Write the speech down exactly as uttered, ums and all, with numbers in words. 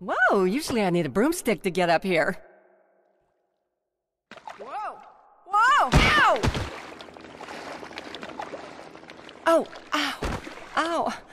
Whoa, usually I need a broomstick to get up here. Whoa! Whoa! Ow! Oh, ow! Ow!